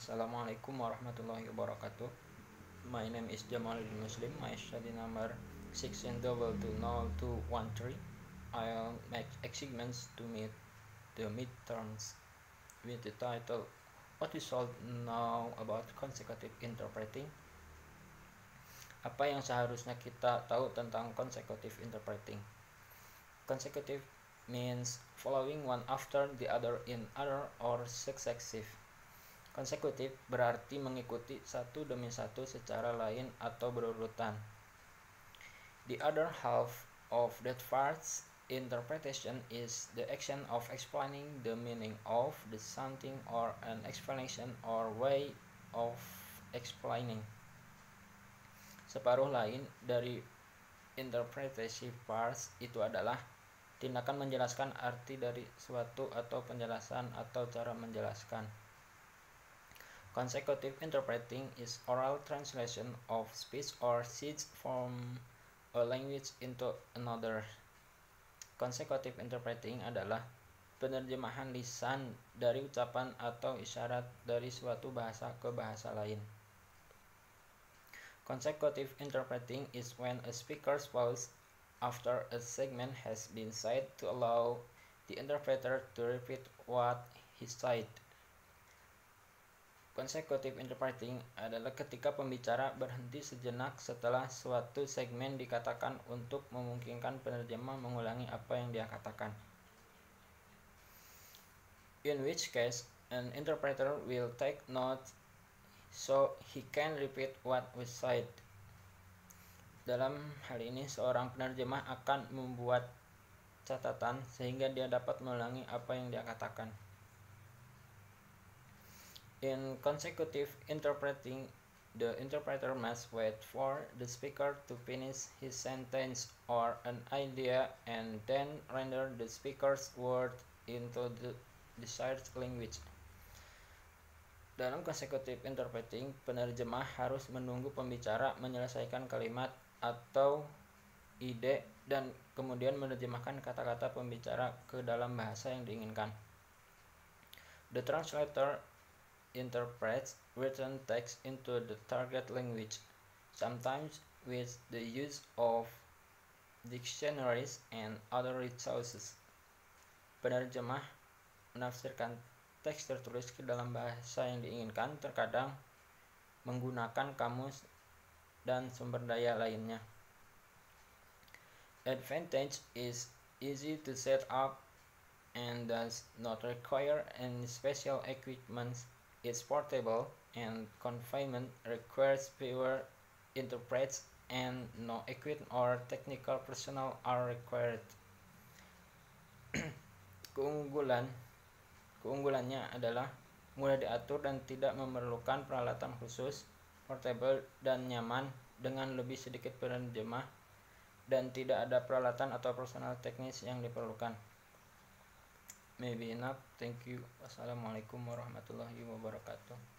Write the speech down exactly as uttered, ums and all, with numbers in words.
Assalamualaikum warahmatullahi wabarakatuh. My name is Jamaluddin Muslim. My study number sixteen double two zero two one three. I'll make achievements to meet the midterms with the title What we should know about consecutive interpreting. Apa yang seharusnya kita tahu tentang consecutive interpreting? Consecutive means following one after the other in order or successive. Konsekutif berarti mengikuti satu demi satu secara lain atau berurutan. The other half of that first interpretation is the action of explaining the meaning of the something or an explanation or way of explaining. Separuh lain dari interpretative parts itu adalah tindakan menjelaskan arti dari suatu atau penjelasan atau cara menjelaskan. Consecutive interpreting is oral translation of speech or seeds from a language into another. Consecutive interpreting adalah penerjemahan lisan dari ucapan atau isyarat dari suatu bahasa ke bahasa lain. Consecutive interpreting is when a speaker's pause after a segment has been said to allow the interpreter to repeat what he said. Consecutive interpreting adalah ketika pembicara berhenti sejenak setelah suatu segmen dikatakan untuk memungkinkan penerjemah mengulangi apa yang dia katakan. In which case, an interpreter will take notes so he can repeat what was said. Dalam hal ini, seorang penerjemah akan membuat catatan sehingga dia dapat mengulangi apa yang dia katakan. In consecutive interpreting, the interpreter must wait for the speaker to finish his sentence or an idea and then render the speaker's word into the desired language. Dalam consecutive interpreting, penerjemah harus menunggu pembicara menyelesaikan kalimat atau ide dan kemudian menerjemahkan kata-kata pembicara ke dalam bahasa yang diinginkan. The translator interprets written text into the target language, sometimes with the use of dictionaries and other resources. Penerjemah menafsirkan teks tertulis ke dalam bahasa yang diinginkan, terkadang menggunakan kamus dan sumber daya lainnya. Advantage is easy to set up and does not require any special equipment. It's portable, and confinement requires fewer interprets and no equipment or technical personnel are required. Keunggulan keunggulannya adalah mudah diatur dan tidak memerlukan peralatan khusus, portable dan nyaman dengan lebih sedikit penerjemah, dan tidak ada peralatan atau personal teknis yang diperlukan. Maybe enough. Thank you. Wassalamualaikum warahmatullahi wabarakatuh.